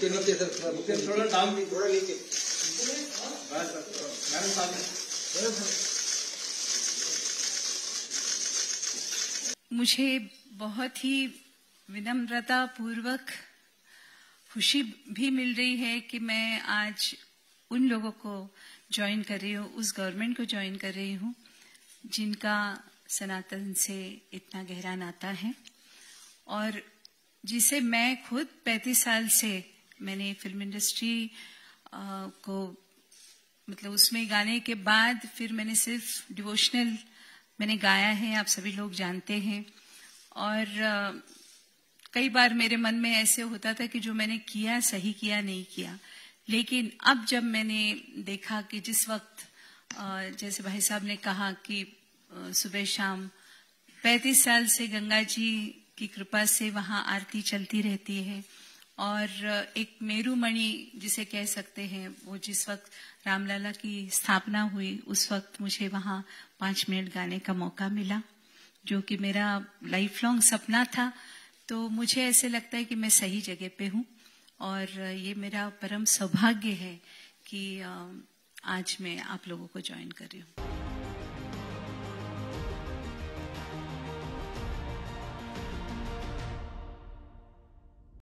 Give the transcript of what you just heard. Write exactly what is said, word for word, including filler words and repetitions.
के नीचे सर, थोड़ा डाउन, थोड़ा नीचे। मुझे बहुत ही विनम्रता पूर्वक खुशी भी मिल रही है कि मैं आज उन लोगों को ज्वाइन कर रही हूँ, उस गवर्नमेंट को ज्वाइन कर रही हूँ जिनका सनातन से इतना गहरा नाता है और जिसे मैं खुद पैंतीस साल से मैंने फिल्म इंडस्ट्री को मतलब उसमें गाने के बाद फिर मैंने सिर्फ डिवोशनल मैंने गाया है, आप सभी लोग जानते हैं। और कई बार मेरे मन में ऐसे होता था कि जो मैंने किया सही किया नहीं किया, लेकिन अब जब मैंने देखा कि जिस वक्त जैसे भाई साहब ने कहा कि सुबह शाम पैंतीस साल से गंगा जी की कृपा से वहां आरती चलती रहती है और एक मेरुमणि जिसे कह सकते हैं, वो जिस वक्त रामलला की स्थापना हुई उस वक्त मुझे वहां पांच मिनट गाने का मौका मिला, जो कि मेरा लाइफ लॉन्ग सपना था। तो मुझे ऐसे लगता है कि मैं सही जगह पे हूँ और ये मेरा परम सौभाग्य है कि आज मैं आप लोगों को ज्वाइन कर रही हूँ।